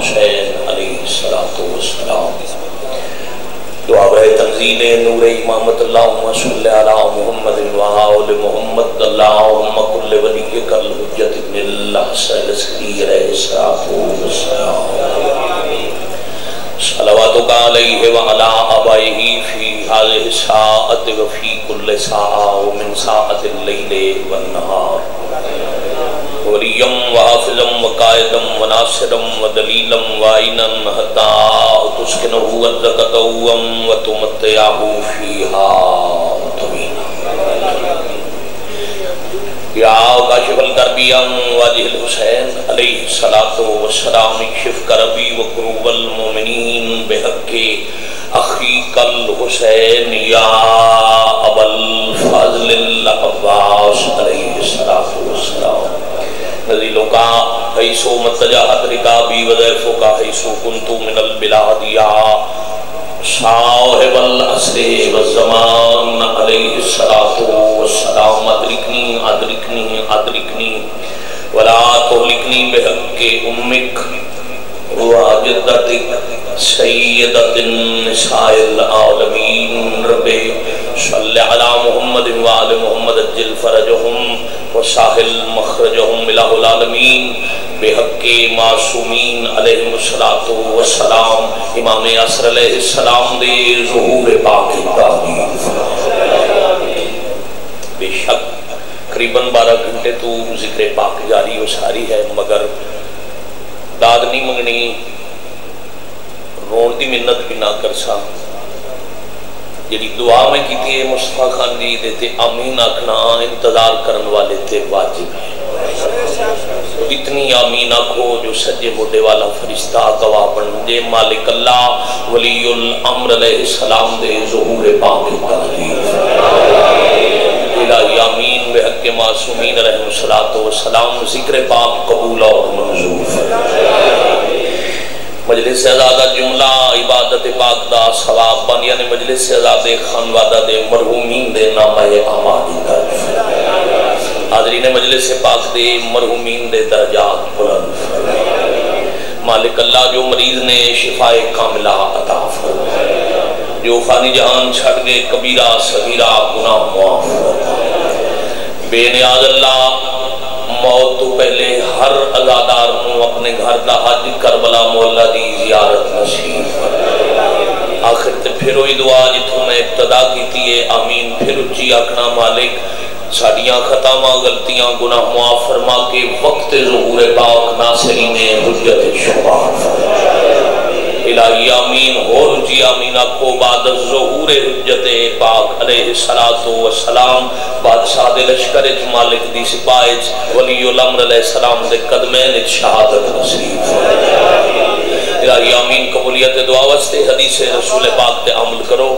حسین علیہ السلام دعا برائے تنزیل نور امامت اللہم صلی علی محمد وآل محمد اللہم کل ولیک الحجت ابن اللہ سیدی علیہ السلام صلواتک علیہ وعلا آبائہ فی هذه الساعة وفی کل ساعة ومن ساعة اللیل والنہار ولیم وحافظم وقائدم وناصرم ودلیلم وعینن حتی تسکنہ وزکتوم وتمتعہ فیہا طویلا یا کاشف الکربیان واجہ الحسین علیہ السلام اکشف کربی وقروب المومنین بحق اخیق الحسین یا ابا الفضل العباس علیہ السلام نزیلوں کا حیثو متجاہت رکابی وذیفوں کا حیثو کنتو من البلاد یا صاحب العصر والزمان علیہ السلام ادرکنی ولا تہلکنی بحق امک واجدتک سیدت النساء العالمین رب صلی علی محمد وآل محمد اجل فرجہم وساحل مخرجہم الہ العالمین بحق معصومین علیہ السلام امام عصر علیہ السلام دے ظہور پاک تعظیم بے شک قریباً 12 گھنٹے تو ذکر پاک جاری و ساری ہے مگر داد نہیں منگنی رون دی منت بھی نہ کرسا جیڑی دعا میں کی تھی مصطفیٰ خان جی دیتے آمین آکھنا انتظار کرن والے تے واجب ہے اتنی آمین آکھو جو سجے مودے والا فرشتہ گواہ بن دے مالک اللہ ولی الامر علیہ السلام دے ظہور پاک تعظیم الہی آمین بحق معصومین علیہ السلام ذکر پاک قبول اور منظور مجلس ازادہ جملہ عبادت پاک دا ثواب بن یعنی مجلس ازادہ خانوادہ دے مرحومین دے نامہ اعمالی درج حاضرین مجلس پاک دے مرحومین دے درجات بلند مالک اللہ جو مریض نے شفاء کاملہ عطا فرمائے جو فانی جہان چھڑ گئے کبیرہ صغیرہ گناہ معاف بے نیاز اللہ موت تو پہلے ہر عزادار نو اپنے گھر دا حج کربلا مولا دی زیارت نصیب آخر تے پھر ہوئی دعا جتوں میں ابتدا کی تیئے آمین پھر اچھی آکھنا مالک ساڑیاں خطامہ غلطیاں گناہ معاف فرما کے وقت ظہور پاک ناصرین حجت شفاعت الہی آمین اور جی آمین آکھو بعد ظہور حجت پاک علیہ السلام بادشاہ دے لشکر مالک دی سپاہج ولی الامر علیہ السلام دے قدمین شہادت نصیب الہی آمین قبولیت دعا واسطے حدیث رسول پاک تے عمل کرو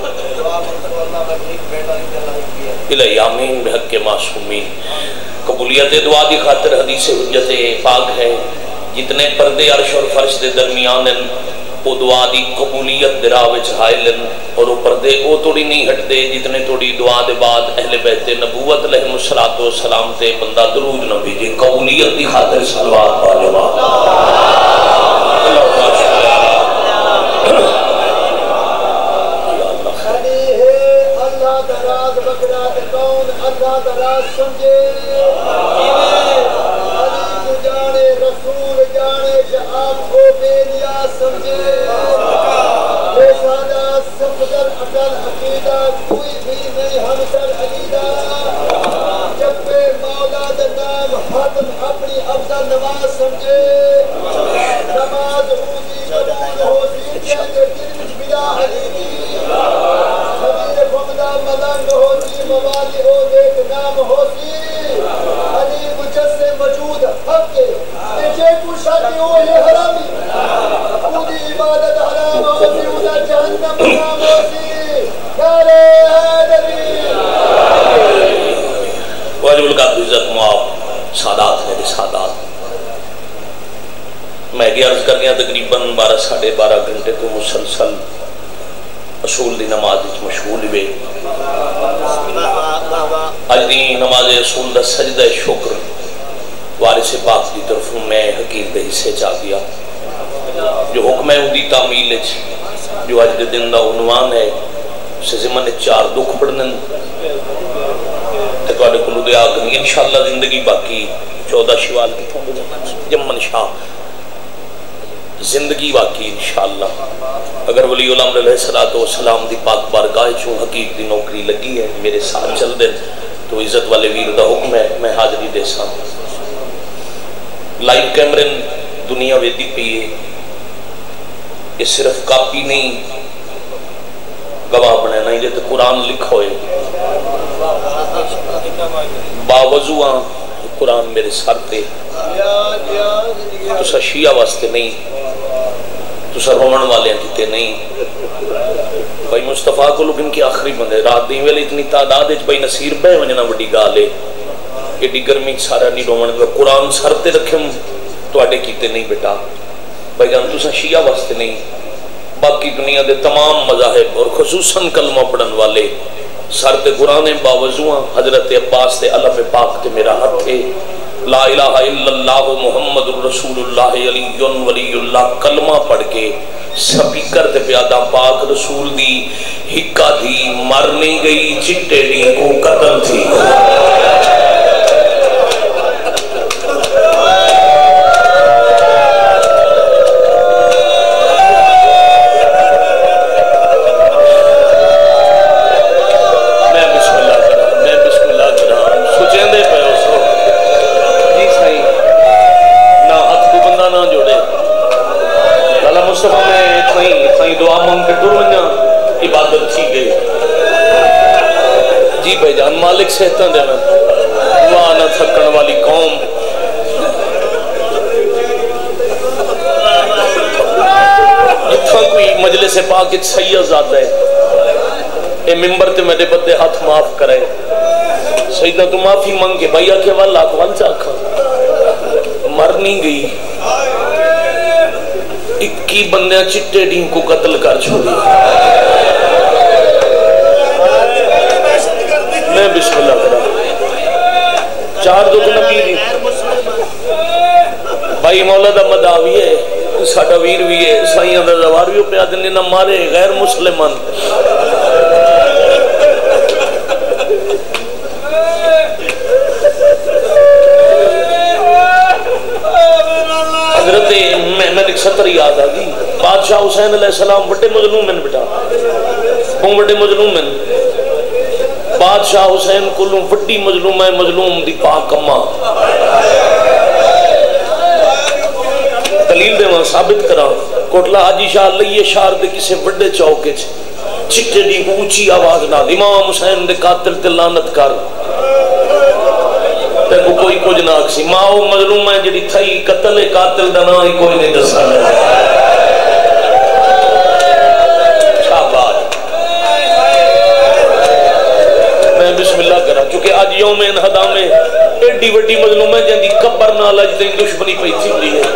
الہی آمین بحق معصومین قبولیت دعا دی خاطر حدیث حجت پاک ہے جتنے پردے عرش اور فرش دے درمیان وہ دعا دی قبولیت دے راہ وچ حائلن اور وہ پردے وہ توڑی نہیں ہٹ دے جتنے توڑی دعا دے بعد اہل بیت نبوت علیہ السلام تے بندہ درود نہ بھیجے قبولیت دی خاطر صلوات پاجوا اللہ دراز بکرات کون اللہ دراز سمجھے علی جانے رسول جانے جہاں کو بے نیاز سمجھے بے سادہ سفدر اٹل عقیدہ کوئی بھی نہیں ہم سر علیدہ جب پہ مولا دنام حاتم اپنی افضل نماز سمجھے نماز اوزی قبول ہوتی چاہتے دل مجھ بلا علیدی خبیر فمدہ ملنگ ہوتی موالی ہو دیکھ نام ہوتی علی مجھد سے موجود حق کے پیچھے کو شاکی ہو یہ حرامی خودی عبادت حرام ہوتی ادھر جہنم حرام ہوتی نعرے حیدری واجب القادر عزت معاف سادات میرے سادات میں یہ عرض کر گیا تقریباً 12-12.5 گھنٹے کو مسلسل اصول دی نماز مشغول ہوئے اج دی نماز اصول دا سجدہ شکر وارث پاک دی طرف میں حقیق دے حصے چاہ گیا میں اندی تعمیل جو آج دے دن دا عنوان ہے اسے زمن 4 دکھ پڑھنے تے تواڈے کولوں دعا کرنی انشاءاللہ زندگی باقی 14 شوال کی جمن شاہ زندگی باقی انشاءاللہ اگر ولی الامر علیہ السلام دی پاک بارگاہ چوں حقیق دی نوکری لگی ہے میرے ساتھ چل دے تو عزت والے ویر دا حکم ہے میں حاضری دے ساں لائیو کیمرن دنیا ویدی پی ہے یہ صرف کاپی نہیں گواہ بنے نہیں جیتے قرآن لکھو ہے باوضوعاں قرآن میرے سر تے تسا شیعہ واسطے نہیں تسا رومن والے کیتے نہیں بھائی مصطفیٰ کو لوگ ان کی آخری بندے رات دیں ویلے اتنی تعداد ہے بھائی نصیر بے ونجنا وڈی گالے ایڈی گرمی سارا نہیں رومن قرآن سر تے رکھیں تو آڈے کیتے نہیں بیٹا بھائی جان تسا شیعہ واسطے نہیں باقی دنیا دے تمام مذاہب اور خصوصاً کلمہ پڑھن والے سر تے قرآن باوضوعاں حضرت عباس تے علم پاک تے میرا ہاتھ ہے لا الہ الا اللہ محمد رسول اللہ علی ولی اللہ کلمہ پڑھ کے سپیکر تے پیادہ پاک رسول دی ہکا تھی مر نہیں گئی چٹے دی کو قتل تھی مالک صحتاں دے میں دعا نہ تھکن والی قوم جتھاں کوئی مجلس پاک سید زادہ ہے اے ممبر تے میرے بدے ہاتھ معاف کرے سیدنا تو معافی مانگے بھائی آکھے والا اکوال چاکھا مر نہیں گئی 21 بندیاں چٹے ڈین کو قتل کر چھوڑی میں بسم اللہ کرا 4 دکھ نبی دی بھائی مولا دا مداوی ہے ساڑھا ویر بھی ہے سائیاں دا زواریوں پہ آدھنے نہ مارے غیر مسلمان حضرت میں ایک 70 یاد آگی بادشاہ حسین علیہ السلام بڑے مظلوم ہیں بیٹا کون بڑے مظلوم ہیں بادشاہ حسین کلوں وڈی مظلوم ہے مظلوم دی پاک اماں دلیل دے وہاں ثابت کرا کوٹلا حاجی شاہ لئیے شہر دے کسے وڈے چوکے چھٹے دی اونچی آواز نہ امام حسین دے قاتل تے لعنت کر تے کوئی کچھ نہ اکسی ماں مظلوم ہے جڑی تھئی قتل قاتل دا نہ ہی کوئی نہیں دسا بسم اللہ کرا چونکہ آج یوم انہدا میں ایڈی وڈی مظلوم ہے جن دی قبر نہ لج دیں دشمنی پہ تھی ہے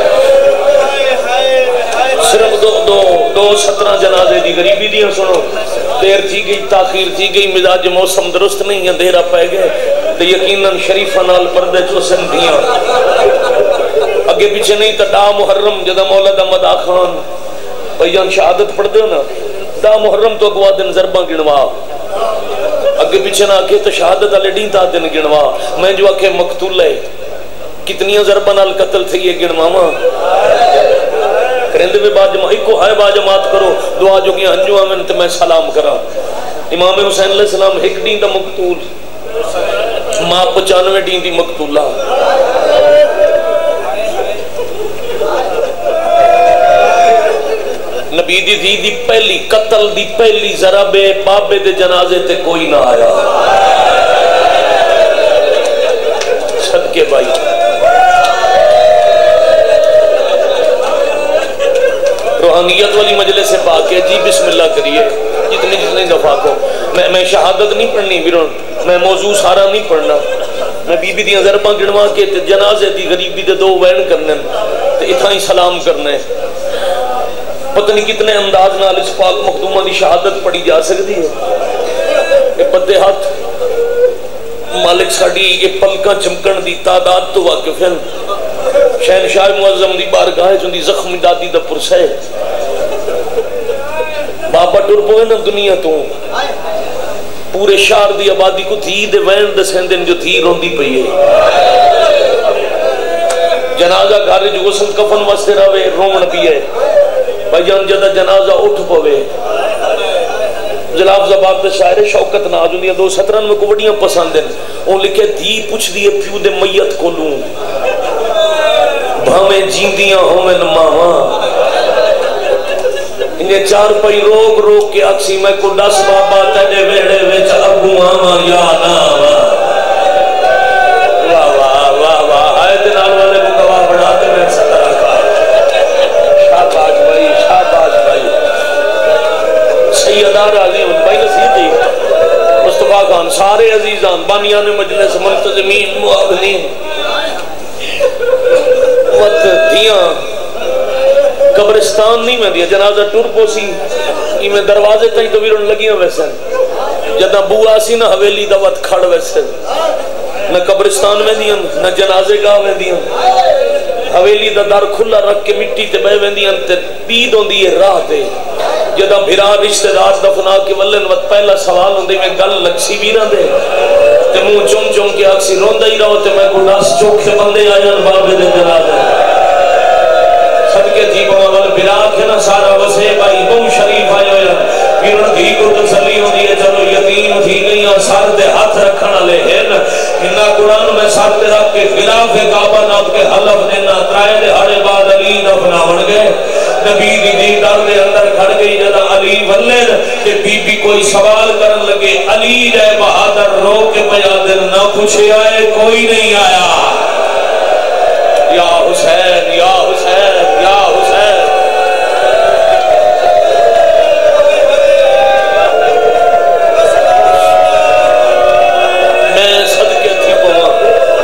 صرف دو 17 جنازے دی غریبی دیاں سنو دیر تھی گئی تاخیر تھی گئی مزاج موسم درست نہیں اندھیرا پہ گئے تو یقیناً شریفہ نال پردے چوسن دیاں اگے پیچھے نہیں تا دا محرم جدا مولا دا مدا خان بھائیان شہادت پڑھ دے ہو نا دا محرم تو اگوا دن ضرباں گنوا اگے پیچھے نہ آکے تو شہادت علی ڈین تا دن گنوا میں جو آکے مقتول ہے کتنیاں ضرباں نال قتل تھی یہ گنوا ماں کرندے میں باجماعی کو ہائے باجماعت کرو دعا جو کہ انجو آمین تو میں سلام کرا امام حسین علیہ السلام ایک ڈین دا مقتول ماں 95 ڈین دی مقتولہ نبی دی پہلی قتل دی پہلی ضرب بابے دے جنازے تے کوئی نہ آیا صدقے بھائی روحانیت والی مجلس سے پاک ہے جی بسم اللہ کریے جتنے دفعہ کو میں شہادت نہیں پڑھنی بیرون میں موضوع سارا نہیں پڑھنا میں بی بی دیاں ضرباں گنوا کے جنازے دی غریبی دے 2 وین کرنے تے اتھا ہی سلام کرنے پتہ نہیں کتنے انداز نال اس پاک مخدومہ دی شہادت پڑھی جا سکتی ہے یہ بدے ہاتھ مالک ساڑی یہ پلکاں چمکن دی تعداد تو واقف ہیں شہنشاہ معظم دی بارگاہ چندی زخمی دادی دا پرسے بابا ٹر پوے نا دنیا تو پورے شہر دی آبادی کو دھی دے وین دے سندن جو دھی روندی پئی ہے جنازہ گھر جو غسل کفن واسطے رہے رومن بھی ہے بھائی جان جدہ جنازہ اٹھ پوے جلاب زباب دے شاعر شوکت ناز ہوندی 217 میں کو بڑیاں پسند ہیں ان لکھے دھی پوچھ دیئے پیو دے میت کو لوں بھامیں جیندیاں ہومن ماما انہیں چار پئی روک روک کے اکسی میں کو 10 بابا تجھے ویڑے ویچ ابو آما یا ناما واہ واہ واہ واہ آئے دنال والے کو گواہ بڑھاتے میں صدر آکا شاباش بھائی شاباش بھائی سیدار عظیم بھائی نصیب جی مصطفیٰ خان سارے عزیزان بانیان مجلس منتظمین معاونین وقت دیاں قبرستان نہیں میں دیا جنازہ ٹور پوسی میں دروازے تائیں دویرون لگیاں ویسے جدہ بوا سی نہ حویلی دوت کھڑ ویسے نہ قبرستان میں دیا نہ جنازے گاہ میں دیا حویلی دا دار کھلا رکھ کے مٹی تے بے ویندیاں تے پید ہوں دیئے راہ تے جدہ بھرا رشتہ دار دفنا کے ولن وقت پہلا سوال ہوں دے میں گل لکسی بھی نہ دے تے منہ چم چم کے آکسی روندہ ہی رہو تے میں کو ناس چوکھے بندے آئین بابے دے جنازے صدقے تھی بابا بلا کے نہ سارا وسے بھائی بہو شریف آئے ہویا پیرن دھی کو تسلی ہوں دیئے چلو یتیم تھی گئیاں سار دے ہاتھ رکھنا لے ہیں انہا قرآن میں سار دے رکھ کے خلاف کعبہ ناب کے حلف دینا ترائے دے ہڑے بعد علی دفنا بن گئے نبی دی دیدار دے اندر کھڑ گئی جدا علی ولین کہ بی بی کوئی سوال کرن لگے علی جائے بہادر رو کے بیادر نہ پوچھے آئے کوئی نہیں آیا یا حسین یا حسین یا حسین میں صدقے تھی پوا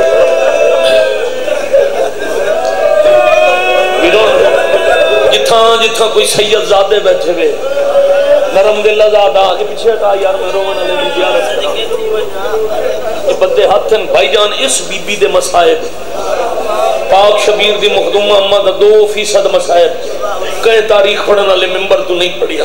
جتھاں کوئی سید زادے بیٹھے ہوئے نرم دل زادہ یہ پیچھے ہٹا یار میں رومن علی دی زیارت یہ بدے ہاتھن بھائی جان اس بی بی دے مسائب پاک شبیر دی مخدومہ امہ دا 2% مسائب کئے تاریخ پڑھنا لے ممبر تو نہیں پڑھیا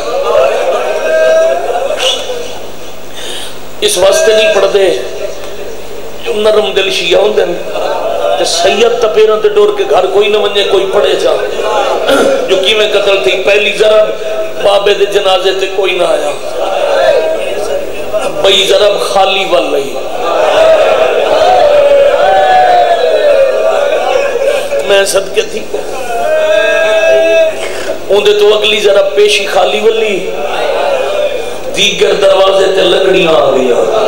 اس واسطے نہیں پڑھ دے جو نرم دل شیعہ ہوں دے سید تپیران تے ڈور کے گھر کوئی نہ ونجے کوئی پڑھے جا جو کی میں قتل تھی پہلی ضرب بابے دے جنازے تے کوئی نہ آیا بئی ضرب خالی وال رہی میں صدقے تھی اندے تو اگلی ضرب پیشی خالی والی دیگر دروازے تے لکڑیاں آ گیا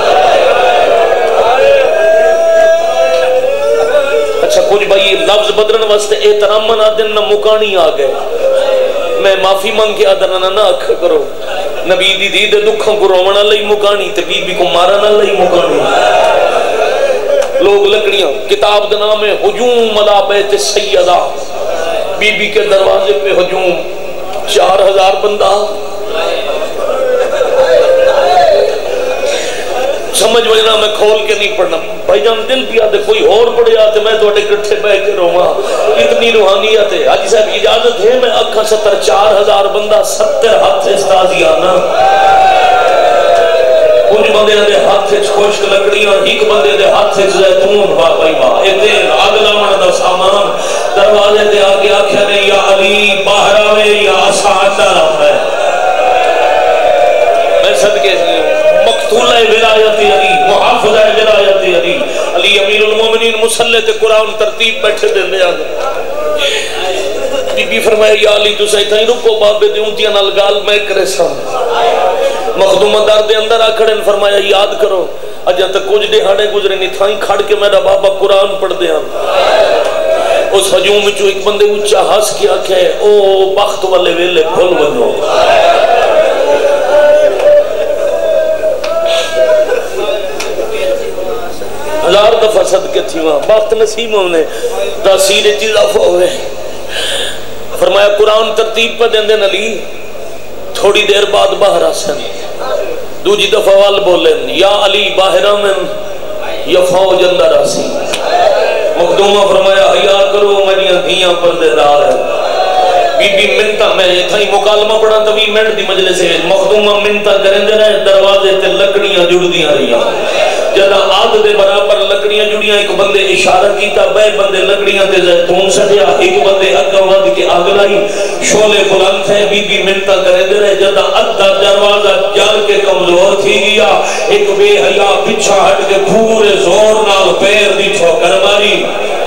اچھا کچھ بھائی لفظ بدرن واسطے احترام منا دن نہ مکانی آ گئے میں معافی مانگ کے آدھر نہ اکھ کرو نبی دی دید دکھاں کو رومنا لئی مکانی تے بی بی کو مارنا لئی مکانی لوگ لکڑیاں کتاب دا نام ہے ہجوم علی بیت سیدہ بی بی کے دروازے پہ ہجوم 4000 بندہ سمجھ وجنا میں کھول کے نہیں پڑھنا بھائی جان دل پیا دے کوئی اور پڑھے آتے میں تو اٹھے کٹھے بہ کے رہا اتنی روحانیت ہے حاجی صاحب اجازت ہے میں اکھا 4000 بندہ 70 ہاتھ استازیانا کچھ بندے دے ہاتھ سے خوشک لکڑیاں ایک بندے دے ہاتھ سے زیتون باقی ماں اتین اگلا من دا سامان دروازے دے آگے آکھیا نے یا علی باہر آوے یا آسان ہے میں صدقے مقتولہ ولایت علی محافظہ ولایت علی علی امیر المومنین مسلح تے قرآن ترتیب بیٹھے دے لے آگے بی بی فرمائے یا علی تو سہی تھیں رکو بابے دے انتیاں نال گال میں کرے سا مخدومہ دار دے اندر آکھڑیں فرمایا یاد کرو اجا تک کچھ دے ہاڑے گزرے نہیں تھائیں کھڑ کے میرا بابا قرآن پڑھ دے ہم اس حجوم میں جو ایک بندے اچھا ہس کے آکھے او بخت والے ویلے بھول بنو ہزار دفعہ صدقے تھی وہاں بخت نصیب ہونے تاثیر چیز آفہ ہوئے فرمایا قرآن ترتیب پہ دیں دیں علی تھوڑی دیر بعد باہر آسن دوجی دفعہ وال بولیں یا علی باہر آمن یا فوج اندر آسی مخدومہ فرمایا حیا کرو میری دھیاں پردے دار ہیں بی بی منتا میں تھائی مکالمہ پڑھا تو 20 منٹ دی مجلس ہے مخدومہ منتا کریں دے رہے دروازے تے لکڑیاں جڑ دیاں رہیاں جدہ آدھ دے برابر لکڑیاں جڑیاں ایک بندے اشارہ کیتا بے بندے لکڑیاں تے زیتون سٹیا ایک بندے اگا ود کے آگ لائی شولے بلند تھے بی بی منتا کریں دے رہے جدہ ادھا دروازہ جل کے کمزور تھی گیا ایک بے حیا پچھا ہٹ کے پورے زور نال پیر دی ٹھوکر ماری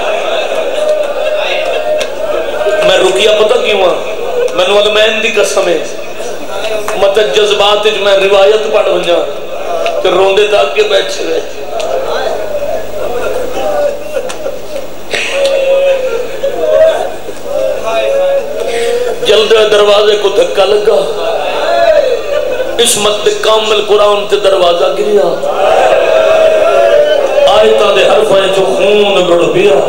میں رکیا پتہ کیوں ہاں میں نوال مین دی قسم ہے مطلب جذبات میں روایت پڑھ بنجا کہ روندے تاک کے بیٹھے رہے جلد دروازے کو دھکا لگا عصمت کامل قرآن تے دروازہ گریا آیتاں دے حرفیں جو خون گڑ بیا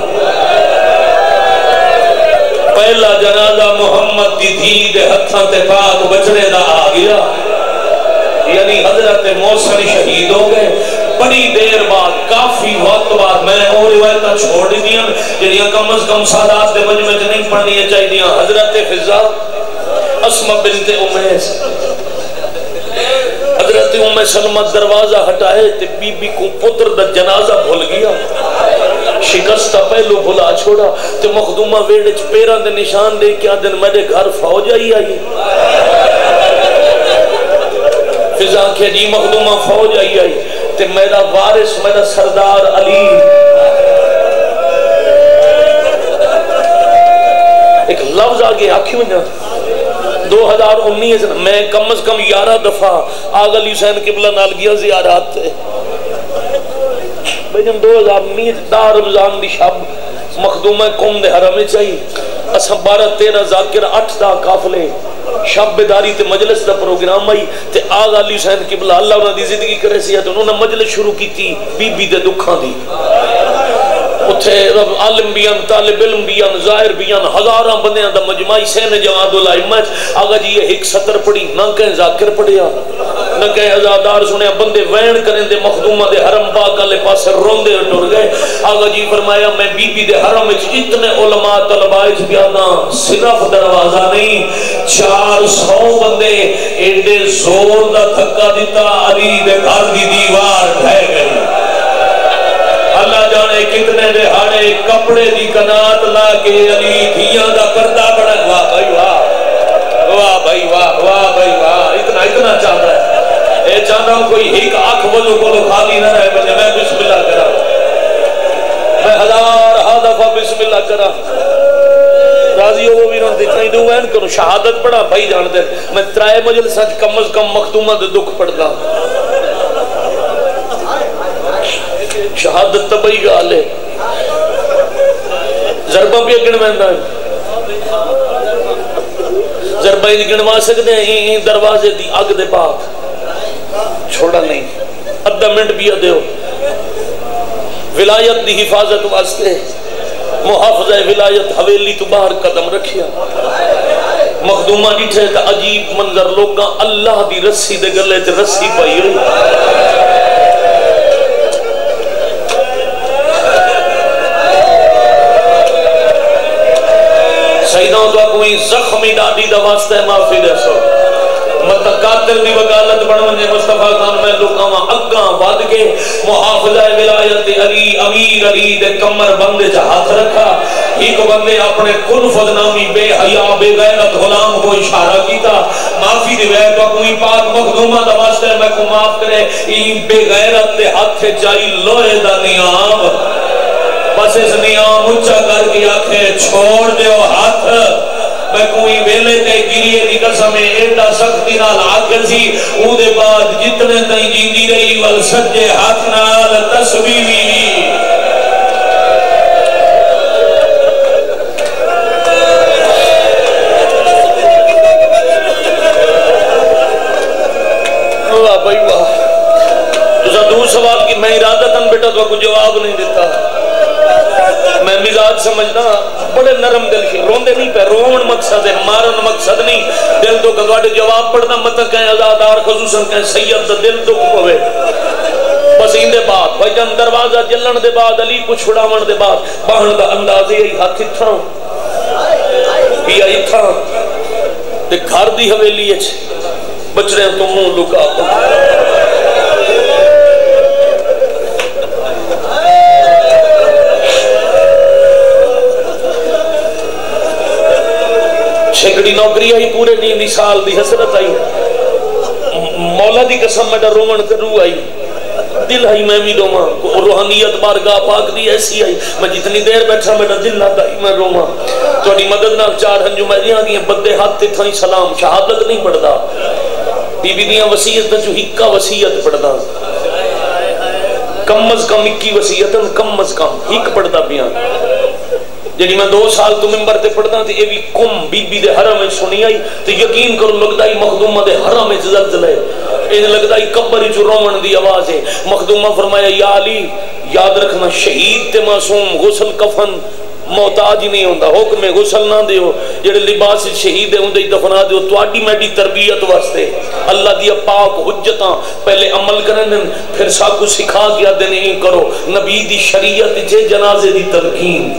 پہلا جنازہ محمد دی دھی دے ہتھاں تے پاک بچڑے دا آ گیا یعنی حضرت موسیٰ شہید ہو گئے بڑی دیر بعد کافی وقت بعد میں اور روایتہ چھوڑ دیا جنہاں کم از کم سادات دے مجمع نہیں پڑھنی چاہی دیا حضرت فضا اسمہ بنت امیس حضرت ام سلمہ دروازہ ہٹائے تے بی بی کو پتر دا جنازہ بھول گیا شکستہ پہلو بھلا چھوڑا تے مخدومہ ویڑچ پیران دے نشان دے کیا دن میرے گھر فوج آئی فضا کے جی مخدومہ فوج آئی تے میرا وارث میرا سردار علی ایک لفظ آگے آکھیوں نا 2019 میں کم از کم 11 دفعہ آگ علی حسین قبلہ نال گیا زیارات تھے بجن 2019 دا رمضان دی شب مخدومہ قوم دے حرم چاہی اساں 12-13 ذاکر 8 دا کافلے شب بیداری تے مجلس دا پروگرام آئی تے آغا علی حسین قبلہ اللہ انہوں دی زندگی کرے سی ہے تو انہوں نے مجلس شروع کی تھی بی بی دے دکھاں دی اتھے عالم بیان طالب علم بیان ظاہر بیان ہزاراں بندیاں دا مجمعی سین جواد الائمت آگا جی یہ ایک سطر پڑی نہ کہیں ذاکر پڑیا نہ کہیں ازادار سنیا بندے وین کریں دے مخدومہ دے حرم پاک علیہ پاس روندے ٹر گئے آگا جی فرمایا میں بی بی دے حرم اتنے علماء طلبائش بیانا صرف دروازہ نہیں 400 بندے ایڈے زور دا تھکا دیتا علی دے گھر دی دیوار ڈھے گئی اللہ جانے کتنے دے ہاڑے کپڑے دی کنات لا کے علی دھیاں دا پردہ بڑھا واہ بھائی واہ واہ بھائی واہ واہ بھائی واہ اتنا چاہتا ہے اے چاہتا ہوں کوئی ایک آنکھ وضو کو خالی نہ رہے بلے میں بسم اللہ کرا میں ہزار دفعہ بسم اللہ کرا راضی ہو وہ بھی رہا دیکھنی دو وین کرو شہادت پڑھا بھائی جانتے میں ترائے مجلس کم از کم مختومہ دے دکھ پڑھتا شہادت تبائی گالے ضربہ بھی اگن میں اندھا ضربہ ہی گنوا سکتے ہیں دروازے دی آگ دے پاک چھوڑا نہیں ادھا منٹ بھی ادھے ہو ولایت دی حفاظت واسطے محافظہ ولایت حویلی تو باہر قدم رکھیا مخدومہ ڈیٹھے تا عجیب منظر لوگاں اللہ دی رسی دے گلے تے رسی پائی ہوئی سیدان تو کوئی زخمی ڈاڈی دا واسطہ معافی دے سو متقاتل دی وکالت بڑھنے مصطفیٰ خان میں لکاواں اگاں واد کے محافظہ ولایت علی امیر علی دے کمر بندے چا ہاتھ رکھا ایک بندے اپنے کنفذ نامی بے حیا بے غیرت غلام کو اشارہ کیتا معافی دی وے تو کوئی پاک مخدومہ دا واسطہ میں کو معاف کرے این بے غیرت دے ہاتھ جائی لوہے دا نیام بس اس نیام اچھا کر کے آنکھیں چھوڑ دے ہاتھ میں کوئی ویلے تے گریے دی قسمیں ایڈا سختی نال آکر سی او دے بعد جتنے تائیں جیندی رہی وال سجے ہاتھ نال تسبیحی واہ بھائی واہ تو دور سوال کی میں ارادتاً بیٹا تو کوئی جواب نہیں دیتا میں مزاج سمجھنا بڑے نرم دل کی روندے نہیں پہ رون مقصد ہے مارن مقصد نہیں دل تو کدواڑے جواب پڑھنا مطلب کہیں ازادار خصوصاً کہیں سید دا دل دکھ پوے بسین دے بعد بھائی جان دروازہ جلن دے بعد علی کو چھڑاون دے بعد باہن دا اندازے ہی ہاتھ اتھاں پیا اتھاں تے گھر دی حویلی اچھ بچ رہے ہیں تو منہ لکا چھکڑی نوکری آئی پورے نیندی سال دی حسرت آئی مولا دی قسم میں رومن کرو آئی دل آئی میں بھی روما روحانیت بارگاہ پاک دی ایسی آئی میں جتنی دیر بیٹھا میرا دل نہ دائی میں روما توڑی مدد نہ چار ہنجو میں دیاں گیا بدے ہاتھ تھائی سلام شہادت نہیں پڑھدا بی بی دیاں وسیعت جو ہکا وسیعت پڑھدا کم از کم اکی وسیعت کم از کم ہک پڑھدا بیاں جنہی میں 2 سال تو ممبر تے پڑھتا تھی ایوی کم بی بی دے حرم میں سنی آئی تو یقین کرو لگتا ہی مخدومہ دے حرم میں زلزلہ ہے انہیں لگتا ہی کبری جو رومن دی آواز ہے مخدومہ فرمایا یا علی یاد رکھنا شہید تے معصوم غسل کفن محتاج ہی نہیں ہوندہ حکم غسل نہ دے ہو جڑے لباس شہید ہے اندے دفنا دے ہو تو آڈی میڈی تربیت واسطے اللہ دیا پاک حجتاں پہلے عمل کرن دن پھر ساکو سکھا گیا دے نہیں کرو نبی دی شریعت جے جنازے دی تلقین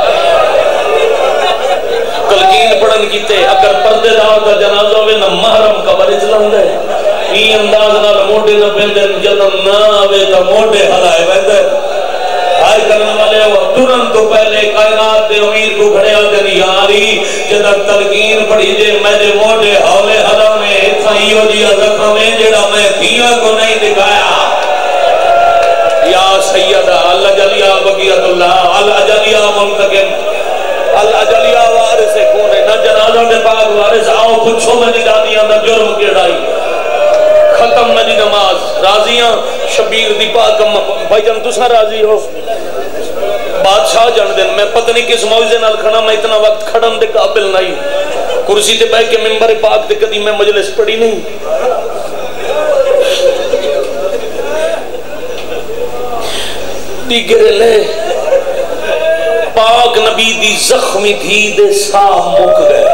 تلقین پڑھن کیتے اگر پردے دار دا جنازہ ہوئے نہ محرم قبر اجلان دے ای انداز نال موٹے نہ پیندن جنم نہ آوے تا موٹے حلائے بیندے آئی کرنے والے وہ ترن تو پہلے کائنات دے امیر کو کھڑے آتے نہیں یاری جدر تلقین پڑھی جے میرے موڑے حولے حرم میں اتھائیو دیا زخم میں جڑا میں دیا کو نہیں دکھایا یا سیدہ اللہ جلیہ بقیت اللہ اللہ جلیہ منتقم اللہ جلیہ وارث کونے نہ جنازہ میں پاک وارث آؤ پچھو میں نگاہ دیا نہ جرم کیڑائی ختم نہ دی نماز راضیاں شبیر دی پاکم بھائی جان تسا راضی ہو بادشاہ جان دن میں پتہ نہیں کس موضوع نال کھڑا میں اتنا وقت کھڑن دے قابل نہیں کرسی تے بیٹھ کے منبر پاک تے کدی میں مجلس پڑھی نہیں دیگر لے پاک نبی دی زخمی تھی دے ساہ مک گئے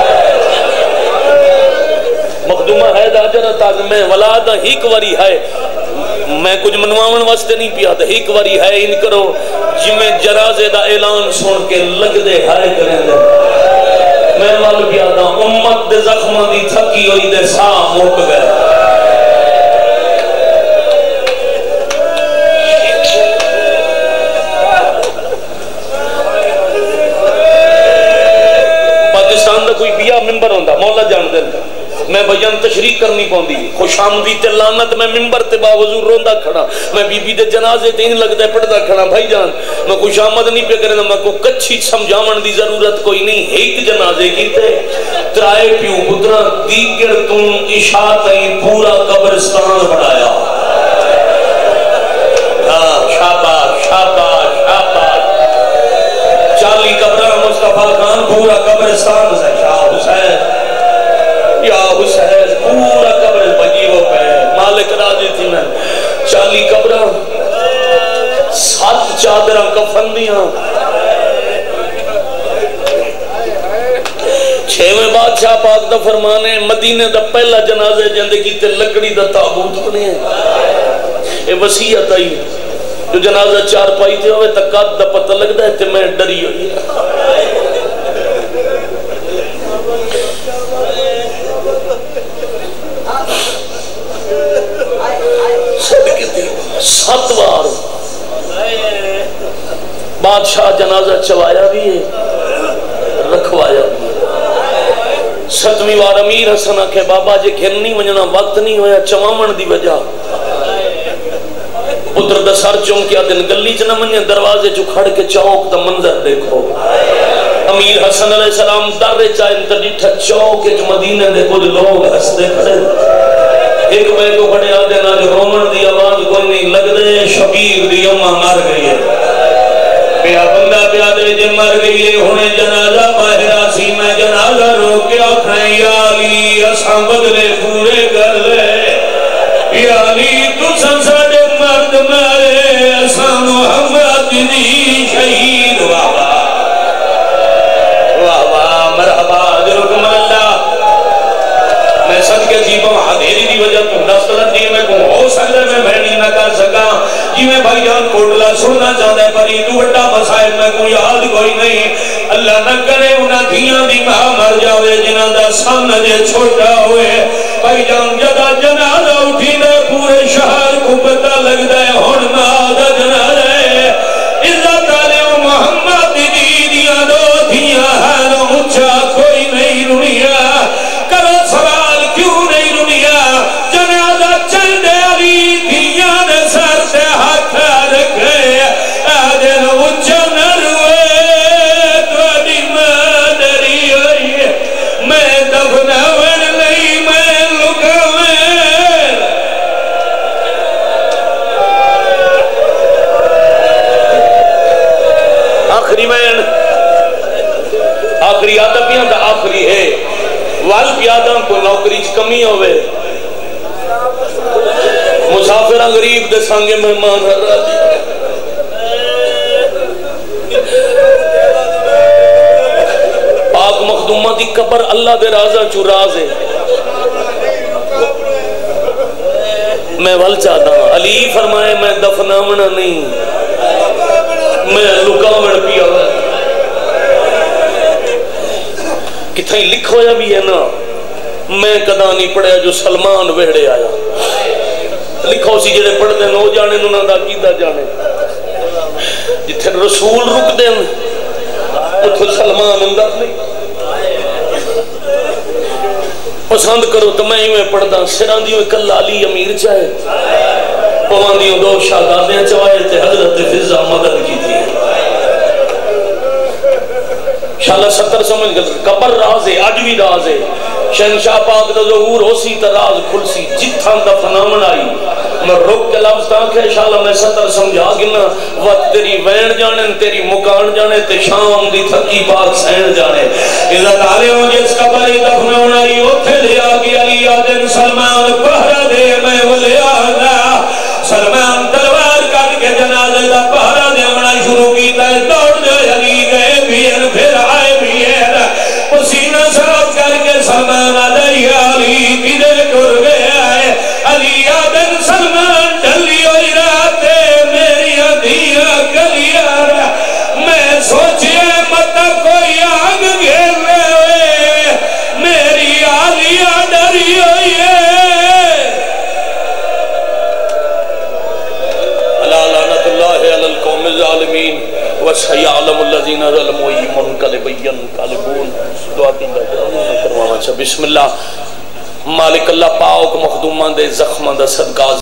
مخدومہ ہے دا جنت آگ میں ولادہ ہیک وری ہے میں کچھ منواون واسطے نہیں پیا تھا ایک واری ہے ان کرو جمیں جنازے دا اعلان سن کے لگ دے ہائے کریں دے میں مال پیا تھا امت دے زخمہ دی تھکی ہوئی دے ساہ موک گئے پاکستان دا کوئی بیا ممبر ہوندہ مولا جان دے میں بیان تشریح کرنی پوندی خوش آمدی تے لعنت میں منبر تے باوضو روندہ کھڑا میں بی بی دے جنازے تے نہیں لگتا ہے پڑھتا کھڑا بھائی جان میں خوش آمد نہیں پہ کرنا میں کو کچھی سمجھاون دی ضرورت کوئی نہیں ایک جنازے کی تے ترائے پیوں پترہ دیگر تم عشاء تائیں پورا قبرستان بڑھایا شاباش شاباش شاباش 40 قبرہ مصطفیٰ خان پورا قبرستان سے شاہ حسین یا حسین پورا قبر بجیبوں پہ مالک راضی تھی میں 40 قبرہ 7 چادرہ کفن دیاں 6ویں بادشاہ پاک دا فرمانے مدینے دا پہلا جنازے زندگی تے لکڑی دا تابوت بنے اے وسیعت آئی جو جنازہ 4 پائی تھے ہوئے تکات دا پتہ لگ دا ہے تے میں ڈری ہوئی ساتوار بادشاہ جنازہ چوایا بھی ہے رکھوایا بھی ہے 7ویں وار امیر حسن آکھے بابا جے گھر نہیں منجنا وقت نہیں ہویا چوامن دی وجہ پتر دا سر چونکیا دن گلی چنہ منجے دروازے جو کھڑ کے چوک دا منظر دیکھو امیر حسن علیہ السلام در چاہے انتر چوک جو مدینہ دے کچھ لوگ ہستے کھڑے ایک میں کو کھڑے آدھے نا جو رومن دی آواز کوئی نہیں لگ دے شبیر دی امہ مر گئی ہے پیا بندہ پیا دے جے مر گئی ہے ہونے جنازہ باہرہ سی میں جنازہ روکیا کھائیں یا علی اساں بدلے پورے کر لے یا علی تو سنساڑے مرد مارے اساں محمد دی شہید واہ واہ مرحبا جرکم اللہ میں صدقے جیبوں حدیری دی وجہ تو دستلت دیئے میں کو ہو سکتا میں بھیڑی نہ کر سکا جی میں بھائی جان کوٹلا سننا چاہتا ہے پر یہ تو بڑا مسائل میں کوئی یاد کوئی نہیں اللہ نہ کرے انہاں دھیاں دی ماں مر جاوے جنہاں دا سامنے دے چھوٹا ہوئے بھائی جان جدا جنازہ اٹھی دے پورے شہر کو پتہ لگ دے ہن ماں دا جنازہ ہے عزت علیہ محمد دی دیاں دو دھیاں ہیں اچھا کوئی نہیں رنیا کرو سوال کیوں نہیں رنیا جنازہ چل دے علی دھیاں دے سر سے ہاتھ رکھے آدھر اچھا نہ روئے توڑی ماں ڈری ہوئی میں دفناون لئی میں لکاویں آخری وین آخری آدھا پیاں دا آخری ہے وال پیاداں کو نوکری کمی ہوئے مسافرہ غریب دے سانگے مہمان ہر راجی پاک مخدومہ دی قبر اللہ دے رازہ چو راز ہے میں ول چاہتا ہوں علی فرمائے میں دفنامنا نہیں میں لکاوڑ پیا ہوا کتھائی لکھو یا بھی ہے نا میں کدا نہیں پڑھیا جو سلمان ویڑے آیا لکھو سی جڑے پڑھ دیں نو جانے نو نہ دا کیدہ جانے جتھے رسول رک دیں اتھے سلمان اندر نہیں پسند کرو تو میں ہی میں پڑھ دا سران دیوں کل علی امیر چاہے پوان دیوں دو شاہدادیں چوائے تھے حضرت فضا مدد کی تھی شاءاللہ 70 سمجھ گئے قبر راز ہے آج بھی راز ہے شہنشاہ پاک دا ظہور ہو سی تا راز کھل سی جتھاں دفنامن آئی میں رک کے لفظ تاکہ انشاءاللہ میں 70 سمجھا گنا وقت تیری وین جانے تیری مکان جانے تے شام دی تھکی پاک سین جانے عزت آلے ہوں جس قبری دفنامن آئی اتھے لے آگی علی آدن سلمان پہرہ دے میں وہ لے آنا سلمان تلوار کر کے جنازے دا پہرہ دے منا شروع کی تے دوڑ دے علی گئے بھی ہیں پھر آئے بھی ہیں پسینہ صاف کر کے سلمان علیہ علی کدے ٹر گیا ہے علی آدن سلمان ڈلی ہوئی راتے میری ادھیا گلیار میں سوچے مت کوئی آگ گھیر لے میری آلیا ڈری ہوئی ہے لعنت اللہ علی القوم الظالمین وَسَيَعْلَمُ الَّذِينَ ظَلَمُوا أَيُّ مُنْقَلِبٍ يَنْقَلِبُونَ دعا کروانا بسم اللہ مالک اللہ پاک مخدومان دے زخمہ دا صدقہ